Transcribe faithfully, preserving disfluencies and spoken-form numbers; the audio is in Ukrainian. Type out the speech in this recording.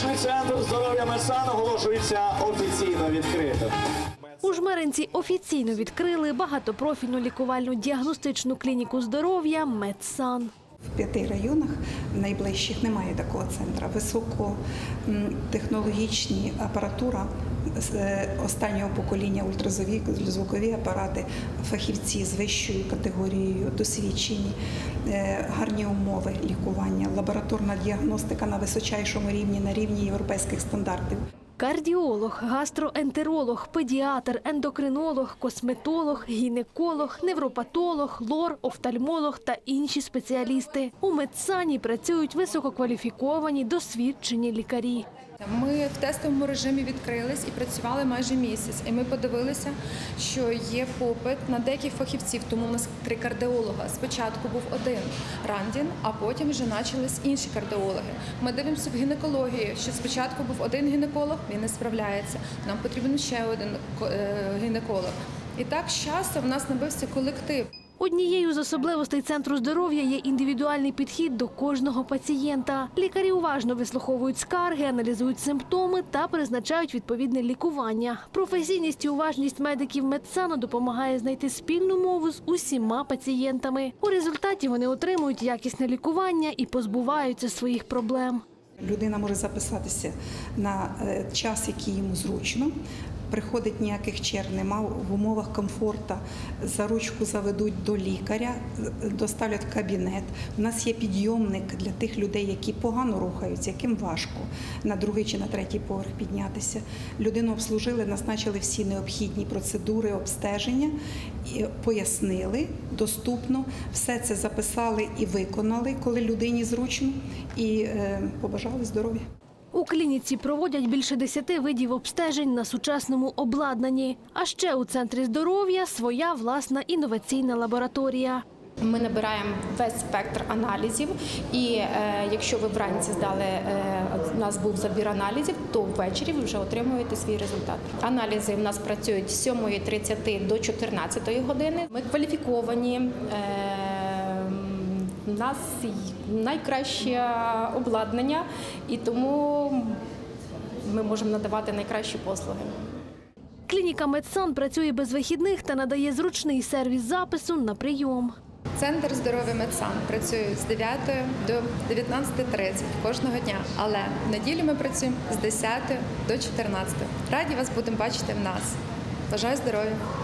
Медичний центр здоров'я Медсан оголошується офіційно відкритим. У Жмеринці офіційно відкрили багатопрофільну лікувальну діагностичну клініку здоров'я Медсан. В п'яти районах найближчих немає такого центру. Високотехнологічні апаратура останнього покоління, ультразвукові апарати, фахівці з вищою категорією, досвідчені, гарні умови лікування, лабораторна діагностика на височайшому рівні, на рівні європейських стандартів. Кардіолог, гастроентеролог, педіатр, ендокринолог, косметолог, гінеколог, невропатолог, лор, офтальмолог та інші спеціалісти. У Медсані працюють висококваліфіковані, досвідчені лікарі. Ми в тестовому режимі відкрились і працювали майже місяць. І ми подивилися, що є попит на деяких фахівців, тому у нас три кардіолога. Спочатку був один Рандін, а потім вже почались інші кардіологи. Ми дивимося в гінекології, що спочатку був один гінеколог, він не справляється. Нам потрібен ще один гінеколог. І так з часом в нас набився колектив. Однією з особливостей Центру здоров'я є індивідуальний підхід до кожного пацієнта. Лікарі уважно вислуховують скарги, аналізують симптоми та призначають відповідне лікування. Професійність і уважність медиків Медсану допомагає знайти спільну мову з усіма пацієнтами. У результаті вони отримують якісне лікування і позбуваються своїх проблем. Людина може записатися на час, який йому зручно. Приходить, ніяких черг нема, в умовах комфорту, за ручку заведуть до лікаря, доставлять в кабінет. У нас є підйомник для тих людей, які погано рухаються, яким важко на другий чи на третій поверх піднятися. Людину обслужили, назначили всі необхідні процедури обстеження, пояснили доступно, все це записали і виконали, коли людині зручно, і е, побажали здоров'я. У клініці проводять більше десяти видів обстежень на сучасному обладнанні. А ще у Центрі здоров'я своя власна інноваційна лабораторія. Ми набираємо весь спектр аналізів, і е, якщо ви вранці здали, е, у нас був забір аналізів, то ввечері ви вже отримуєте свій результат. Аналізи в нас працюють з сьомої тридцяти до чотирнадцятої години. Ми кваліфіковані, е, у нас найкраще обладнання, і тому ми можемо надавати найкращі послуги. Клініка Медсан працює без вихідних та надає зручний сервіс запису на прийом. Центр здоров'я Медсан працює з дев'ятої до дев'ятнадцятої тридцять кожного дня, але в неділю ми працюємо з десятої до чотирнадцятої. Раді вас будемо бачити в нас. Бажаю здоров'я!